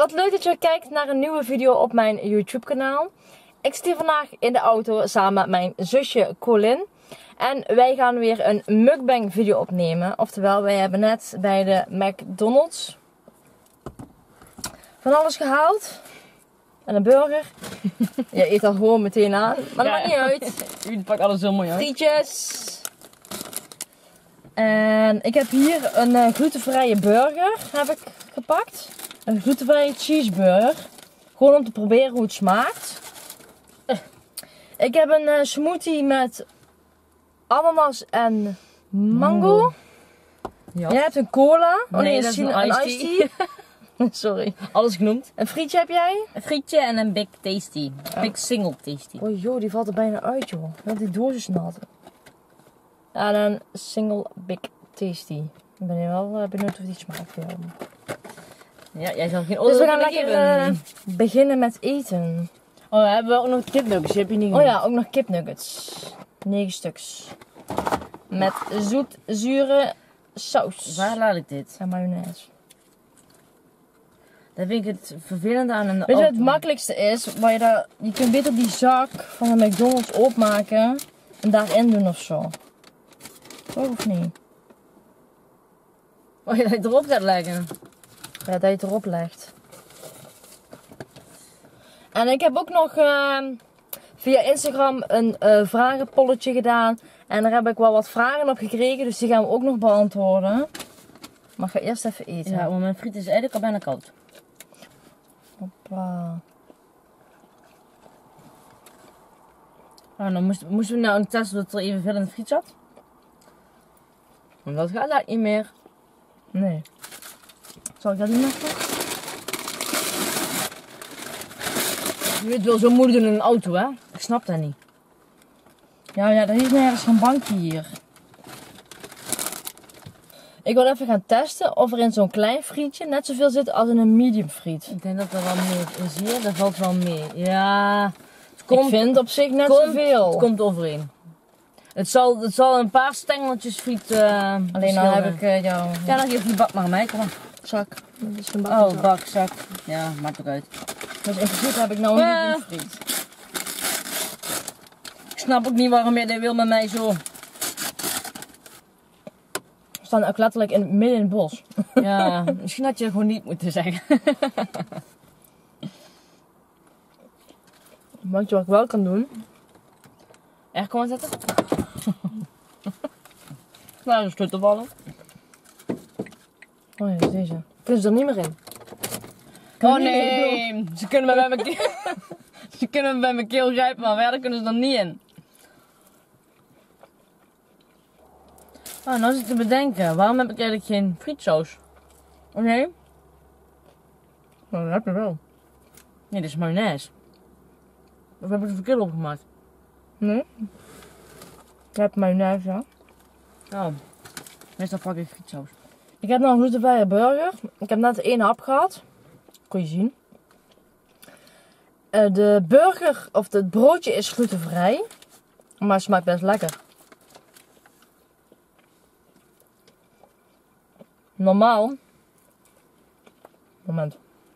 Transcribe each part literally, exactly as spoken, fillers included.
wat leuk dat je kijkt naar een nieuwe video op mijn YouTube kanaal. Ik zit hier vandaag in de auto samen met mijn zusje Colin. En wij gaan weer een mukbang video opnemen. Oftewel, wij hebben net bij de McDonald's van alles gehaald. En een burger. Je eet al gewoon meteen aan. Maar dat Ja. maakt niet uit. U pakt alles heel mooi uit. Frietjes. En ik heb hier een uh, glutenvrije burger heb ik gepakt. Een glutenvrije cheeseburger. Gewoon om te proberen hoe het smaakt. Ik heb een uh, smoothie met ananas en mango. Ja. Jij hebt een cola. Oh Nee, nee, dat is een, een een iced iced tea. tea. Sorry. Alles genoemd. Een frietje heb jij? Een frietje en een Big Tasty. Big Single Tasty. Oh joh, die valt er bijna uit joh. Want die doos is nat. En een single big tasty. Ik ben hier wel uh, benieuwd of die smaakt veel. Ja, jij zal geen Dus we oordeel gaan kunnen lekker geven. uh, beginnen met eten. Oh, we hebben ook nog kipnuggets. Die heb je niet Oh genoemd. ja, ook nog kipnuggets. negen stuks. Met zoet, zure saus. Waar laat ik dit? En mayonaise. Dat vind ik het vervelende aan een Weet je auto. wat het makkelijkste is? Waar je, daar, je kunt beter die zak van de McDonald's opmaken en daarin doen of zo. Oh, of niet? Oh, je dat het erop gaat leggen. Ja, dat je het erop legt. En ik heb ook nog uh, via Instagram een uh, vragenpolletje gedaan. En daar heb ik wel wat vragen op gekregen, dus die gaan we ook nog beantwoorden. Maar ik ga eerst even eten. Ja, want mijn friet is eigenlijk al bijna koud. Hoppa. Ah, dan moesten, moesten we nou testen dat er evenveel in de friet zat. Want dat gaat eigenlijk niet meer. Nee. Zal ik dat doen even? Je weet wel zo moeilijk doen in een auto, hè? Ik snap dat niet. Ja, ja, er is nergens een bankje hier. Ik wil even gaan testen of er in zo'n klein frietje net zoveel zit als in een medium friet. Ik denk dat er wel meer is hier. Dat valt wel mee. Ja. Het Ik vind op zich net komt, zoveel. Het komt overeen. Het zal, het zal een paar stengeltjes friet uh, Alleen dan heb ik uh, jouw Ja, dan geef die bak maar aan mij. Kom maar. zak. Dat is een Oh, bak, zak. Ja, maakt ook uit. Dus in principe heb ik nou een Ja. medium friet. Ik snap ook niet waarom jij dit wil met mij zo. We staan ook letterlijk in, midden in het bos. Ja, misschien had je gewoon niet moeten zeggen. Weet je wat ik wel kan doen? Echt gewoon zetten? Nou, een sleutelballen. Oh ja, deze. Kunnen ze er niet meer in? Oh nee, ze kunnen me bij mijn keel, ze kunnen me bij mijn keel grijpen, maar verder kunnen ze er niet in. Oh, nou zit ik te bedenken, waarom heb ik eigenlijk geen frietsaus? Oh nee? Nou, dat heb je wel. Nee, dit is mayonaise. Of heb ik het verkeerd opgemaakt? Nee? Je hebt mayonaise, ja. Oh, meestal pak ik frietsaus. Ik heb nog een glutenvrije burger. Ik heb net één hap gehad. Kon je zien. Uh, de burger, of het broodje is glutenvrij. Maar het smaakt best lekker. Normaal. Moment.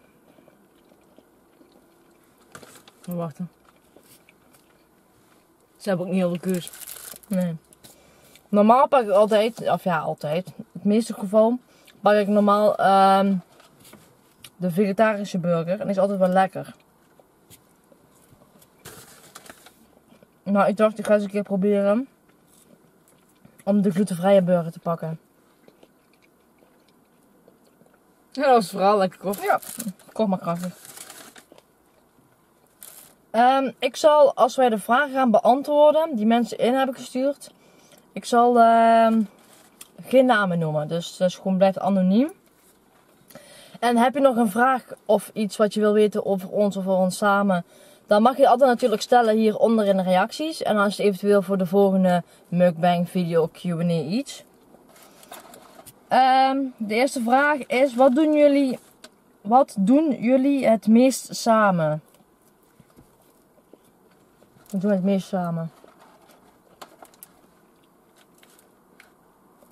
Oh, wacht. Ze hebben ook niet heel veel keus. Nee. Normaal pak ik altijd, of ja altijd, het meeste geval, pak ik normaal um, de vegetarische burger. En die is altijd wel lekker. Nou, ik dacht ik ga eens een keer proberen om de glutenvrije burger te pakken. Ja, dat was vooral lekker kort. Ja, kort maar krachtig. Um, ik zal, als wij de vragen gaan beantwoorden, die mensen in hebben gestuurd, ik zal uh, geen namen noemen. Dus dat is gewoon blijft anoniem. En heb je nog een vraag of iets wat je wil weten over ons of over ons samen, dan mag je altijd natuurlijk stellen hieronder in de reacties. En dan is het eventueel voor de volgende mukbang video Q en A iets. Um, de eerste vraag is, wat doen jullie, wat doen jullie het meest samen? Wat doen we het meest samen?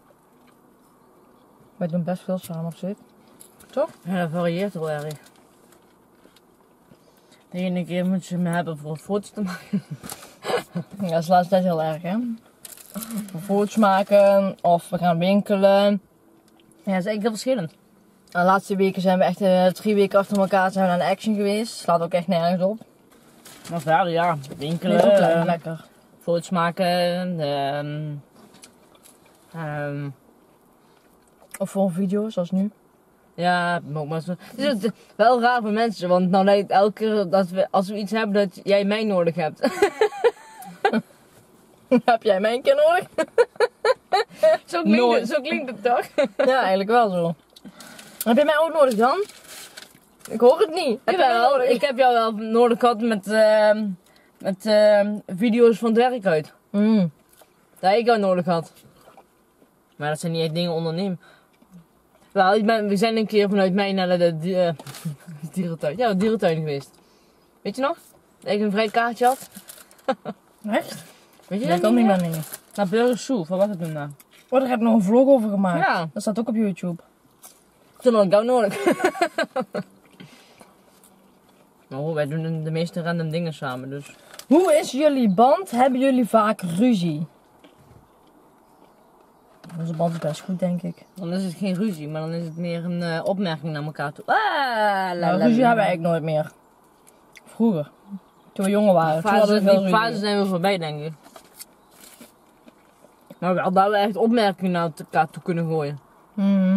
Wij doen best veel samen op zich. Toch? Ja, dat varieert wel erg. De ene keer moet je me hebben voor foto's te maken. Ja, dat is laatst tijd heel erg, hè. Foto's maken of we gaan winkelen. Ja, dat is eigenlijk heel verschillend. De laatste weken zijn we echt uh, drie weken achter elkaar zijn we naar de Action geweest. Slaat ook echt nergens op. Maar verder, ja, winkelen, Nee, ook lekker, uh, lekker. foto's maken. Um, um, Of voor een video, zoals nu. ja, maar maar zo. Het is wel raar voor mensen, want nou lijkt het elke keer dat we, als we iets hebben, dat jij mij nodig hebt. Heb jij mij een keer nodig? Zo klinkt, Nooit. het, zo klinkt het toch? Ja, eigenlijk wel zo. Heb jij mij ook nodig dan? Ik hoor het niet. Heb jij mij Jawel, nodig? ik heb jou wel nodig gehad met, uh, met uh, video's van het werk uit. Mm. Dat ik jou nodig had. Maar dat zijn niet echt dingen ondernemen. Wel, ik ben, we zijn een keer vanuit mij naar de, de uh, dierentuin. Ja, de dierentuin geweest. Weet je nog? Dat ik een vrij kaartje had. Echt? Weet je Dat dat kan niet meer? meer niet. Naar Burgers Soe, wat was het toen nou? Oh, daar heb ik nog een vlog over gemaakt. Ja. Dat staat ook op YouTube. Toen had ik jou nodig. Oh, wij doen de meeste random dingen samen, dus. Hoe is jullie band? Hebben jullie vaak ruzie? Onze band is best goed, denk ik. Dan is het geen ruzie, maar dan is het meer een uh, opmerking naar elkaar toe. Ah, la, Nou, la, ruzie la. hebben we eigenlijk nooit meer. Vroeger. Toen we jonger waren. Die Toen hadden we fase, veel die ruzie. fase zijn we voorbij, denk ik. Maar wel dat we echt opmerkingen naar elkaar toe kunnen gooien. Mhm.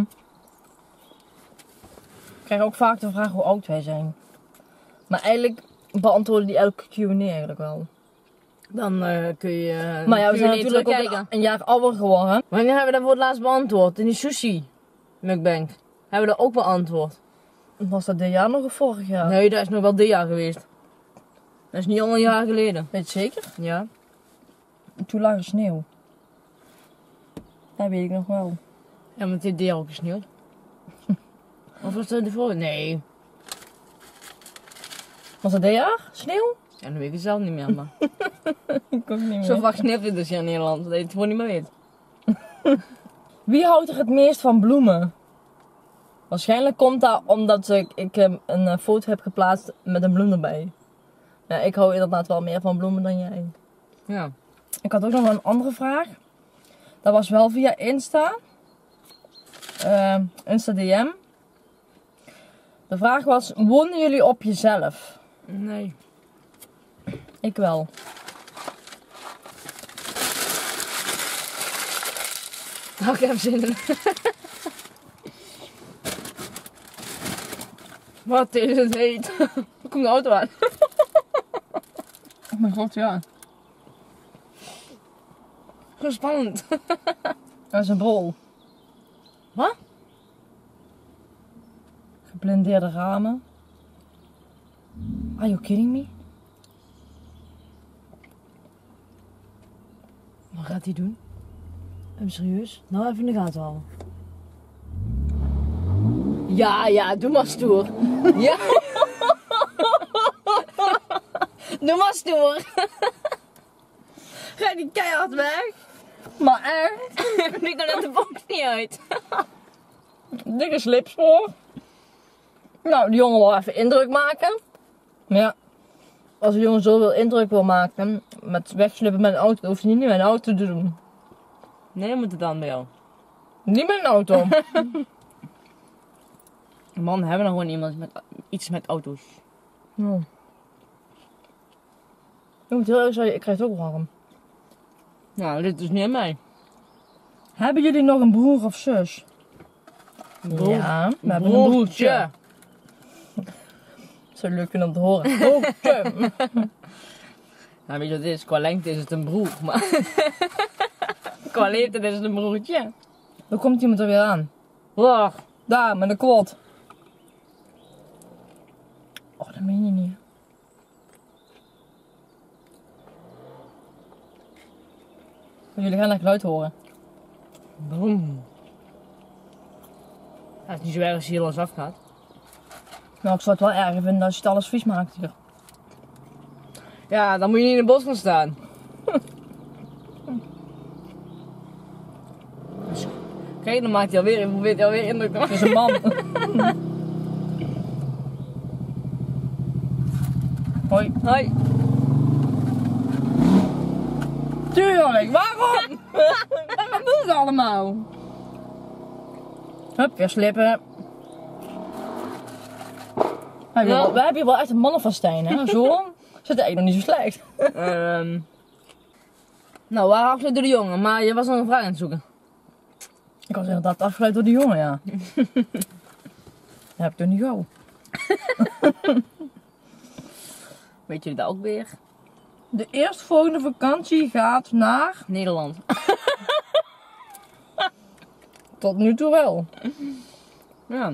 Ik krijg ook vaak de vraag hoe oud wij zijn. Maar eigenlijk beantwoorden die elke Q en A eigenlijk wel. Dan uh, kun je. Maar ja, we kun zijn je natuurlijk ook terugkijken. een, een jaar ouder geworden. Wanneer hebben we dat voor het laatst beantwoord? In die sushi mukbang. Hebben we dat ook beantwoord? Was dat dit jaar nog of vorig jaar? Nee, dat is nog wel dit jaar geweest. Dat is niet al een jaar geleden. Weet je zeker? Ja. Toen lag er sneeuw. Dat weet ik nog wel. Ja, maar het heeft dit jaar ook gesneeuwd. Of was dat de vorige? Nee. Was dat dit jaar? Sneeuw? Ja, dat weet ik zelf niet meer, maar. Ik ook niet meer. Zo vaak sneeuwt het dus hier in Nederland, dat je het gewoon niet meer weet. Wie houdt er het meest van bloemen? Waarschijnlijk komt dat omdat ik, ik eh, een eh, foto heb geplaatst met een bloem erbij. Ja, ik hou inderdaad wel meer van bloemen dan jij. Ja. Ik had ook nog wel een andere vraag. Dat was wel via Insta. Uh, Insta D M. De vraag was, wonen jullie op jezelf? Nee. Ik wel. Nou, ik heb zin in. Wat is het heet? Er komt de auto aan. Oh mijn god, ja. Zo spannend. Dat is een bol. Wat? Geblindeerde ramen. Are you kidding me? Wat gaat hij doen? Hem serieus? Nou, even in de gaten houden. Ja, ja, doe maar stoer. Ja. Doe maar stoer. Ga die keihard weg. Maar echt? Ik kan net de box niet uit. Dikke slipspoor. Nou, die jongen wil even indruk maken. Maar ja, als een jongen zoveel indruk wil maken met wegslippen met een auto, hoef je niet met een auto te doen. Nee, moet het dan bij jou. Niet met een auto. Man, hebben we nog gewoon iemand met iets met auto's. Ja. Ik moet heel erg zeggen, ik krijg het ook warm. Nou, dit is niet aan mij. Hebben jullie nog een broer of zus? Broer. Ja, we hebben een broertje. Zo leuk vinden om te horen. Broertje. Nou, weet je wat het is? Qua lengte is het een broer, maar qua leeftijd is het een broertje. Dan komt iemand er weer aan. Wacht. Daar, met een kwot. Oh, dat meen je niet. Jullie gaan dat geluid horen. Boom. Ja, het is niet zo erg als je hier los afgaat. Nou, ik zou het wel erger vinden als je het alles vies maakt hier. Ja, dan moet je niet in het bos gaan staan. Kijk, dan maakt hij alweer, hij probeert hij alweer indruk te Het maken. is een man. Hoi. Hoi. Tuurlijk, waarom? Waarom doen ze allemaal? Hup, weer slippen. We hebben, Ja. wel, we hebben hier wel echt een mannen van Stijn, hè? Zo zit eigenlijk nog niet zo slecht. Ehm nou, we waren afgeleid door de jongen, maar je was nog een vraag aan het zoeken. Ik was inderdaad afgeleid door de jongen, ja. Dat heb ik toch niet gauw. Weet jullie dat ook weer? De eerstvolgende vakantie gaat naar... Nederland. Tot nu toe wel. Ja.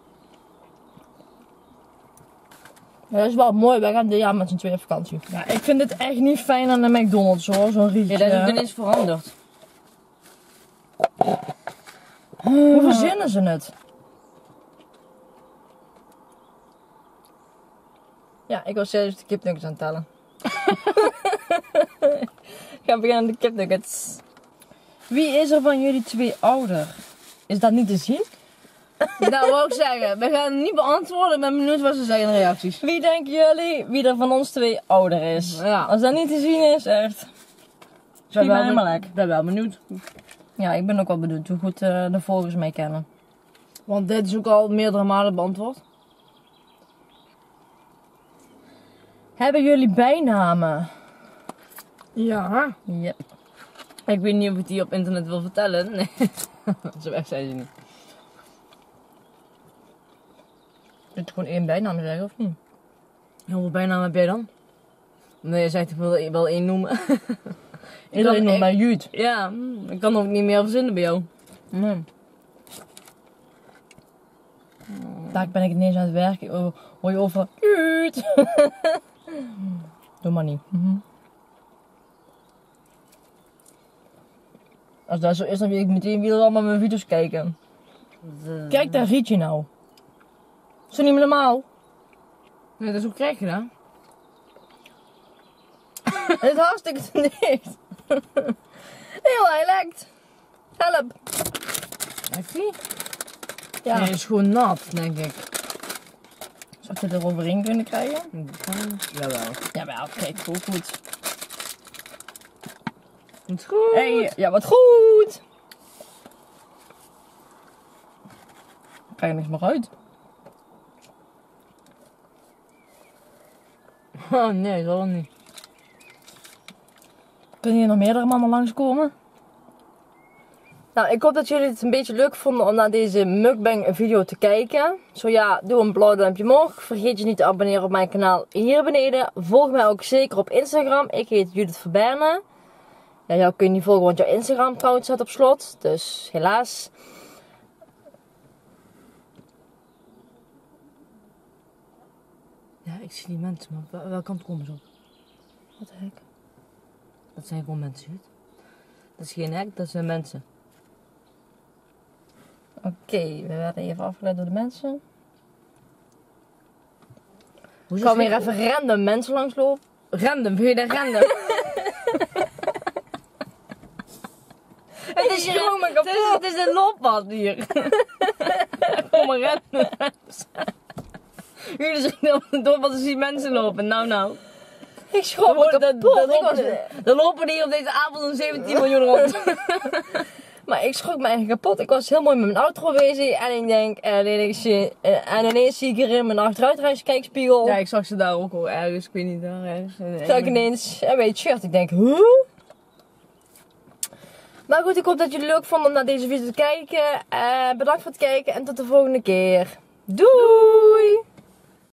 Ja, dat is wel mooi, wij gaan dit jaar met z'n tweeën op vakantie. Ja, ik vind het echt niet fijn aan de McDonald's hoor, zo'n rietje. Ja, dat is er is veranderd. Hoe verzinnen ze het? Ja, ik was zelfs de kipnuggets aan het tellen. Ik ga beginnen aan de kipnuggets. Wie is er van jullie twee ouder? Is dat niet te zien? Dat wou ik zeggen. We gaan het niet beantwoorden, ik ben benieuwd wat ze zeggen in de reacties. Wie denken jullie wie er van ons twee ouder is? Ja. Als dat niet te zien is, echt. Ik ben wel helemaal ben- lek. Ik ben wel benieuwd. Ja, ik ben ook wel benieuwd hoe goed eh, de volgers mij kennen. Want dit is ook al meerdere malen beantwoord. Hebben jullie bijnamen? Ja. Ja. Ik weet niet of ik die op internet wil vertellen. Nee. Zo echt zijn ze niet. Moet je gewoon één bijnaam zeggen of niet? Hoeveel bijnaam heb jij dan? Nee, je zegt ik wil wel één noemen. Iedereen noemt ik- mij Juut. Ja, ik kan ook niet meer verzinnen bij jou. Nee. Daar ben ik ineens aan het werken. Oh, hoor je over Juut. Doe maar niet. Mhm. Als dat zo is, dan wil ik meteen weer allemaal mijn video's kijken. De... Kijk daar Rietje nou. Is dat niet meer normaal? Nee, dat is hoe krijg je dat? Het is hartstikke te dicht. Heel hij lekt. Help. Echt die? Ja. Nee, het is gewoon nat, denk ik. Zou ik het er overheen kunnen krijgen? Jawel. Jawel, kijk, goed goed. Het is goed. Hey, ja, wat goed. Ik krijg er niks meer uit. Oh nee, dat wel niet. Kunnen hier nog meerdere mannen langskomen? Nou, ik hoop dat jullie het een beetje leuk vonden om naar deze mukbang video te kijken. Zo ja, doe een blauw duimpje omhoog. Vergeet je niet te abonneren op mijn kanaal hier beneden. Volg mij ook zeker op Instagram. Ik heet Judith Verberne. Ja, jou kun je niet volgen, want jouw Instagram account staat op slot. Dus helaas. Ja, ik zie die mensen, maar wel- welke kant komen ze op? Wat de hek? Dat zijn gewoon mensen, Jut. Dat is geen hek, dat zijn mensen. Oké, we werden even afgeleid door de mensen. Hoe Ik kan weer even random mensen langslopen. Random, vind je dat random? Het is gewoon maar Het is, het is een looppad hier. Kom maar random. Jullie zeggen door wat ze zien mensen lopen. Nou, nou. Ik schrok me Er kapot. Ik lopen, was- er lopen hier op deze avond een zeventien miljoen rond. Maar ik schrok me eigenlijk kapot. Ik was heel mooi met mijn outro bezig. En ik denk, en ineens, zie- en ineens zie ik hier in mijn achteruitkijkspiegel. Ja, ik zag ze daar ook al ergens. Ik weet niet, daar ergens. Zag ik ineens een beetje shirt. Ik denk, huh? Maar goed, ik hoop dat jullie het leuk vonden om naar deze video te kijken. Eh, bedankt voor het kijken en tot de volgende keer. Doei!